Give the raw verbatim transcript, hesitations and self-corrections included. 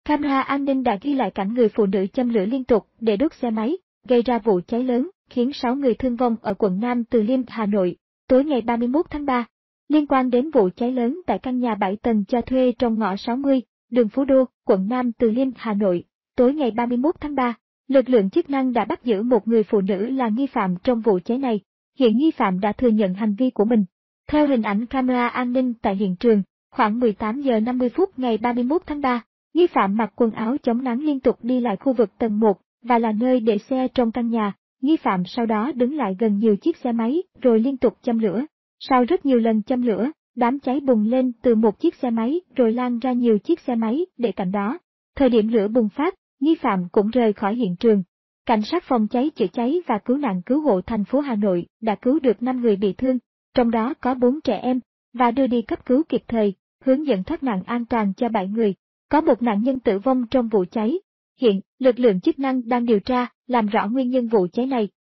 Camera an ninh đã ghi lại cảnh người phụ nữ châm lửa liên tục để đốt xe máy, gây ra vụ cháy lớn, khiến sáu người thương vong ở quận Nam Từ Liêm, Hà Nội, tối ngày ba mươi mốt tháng ba. Liên quan đến vụ cháy lớn tại căn nhà bảy tầng cho thuê trong ngõ sáu mươi, đường Phú Đô, quận Nam Từ Liêm, Hà Nội, tối ngày ba mươi mốt tháng ba, lực lượng chức năng đã bắt giữ một người phụ nữ là nghi phạm trong vụ cháy này. Hiện nghi phạm đã thừa nhận hành vi của mình. Theo hình ảnh camera an ninh tại hiện trường, khoảng mười tám giờ năm mươi phút ngày ba mươi mốt tháng ba, nghi phạm mặc quần áo chống nắng liên tục đi lại khu vực tầng một và là nơi để xe trong căn nhà. Nghi phạm sau đó đứng lại gần nhiều chiếc xe máy rồi liên tục châm lửa. Sau rất nhiều lần châm lửa, đám cháy bùng lên từ một chiếc xe máy rồi lan ra nhiều chiếc xe máy để cạnh đó. Thời điểm lửa bùng phát, nghi phạm cũng rời khỏi hiện trường. Cảnh sát phòng cháy chữa cháy và cứu nạn cứu hộ thành phố Hà Nội đã cứu được năm người bị thương, trong đó có bốn trẻ em, và đưa đi cấp cứu kịp thời, hướng dẫn thoát nạn an toàn cho bảy người. Có một nạn nhân tử vong trong vụ cháy. Hiện, lực lượng chức năng đang điều tra, làm rõ nguyên nhân vụ cháy này.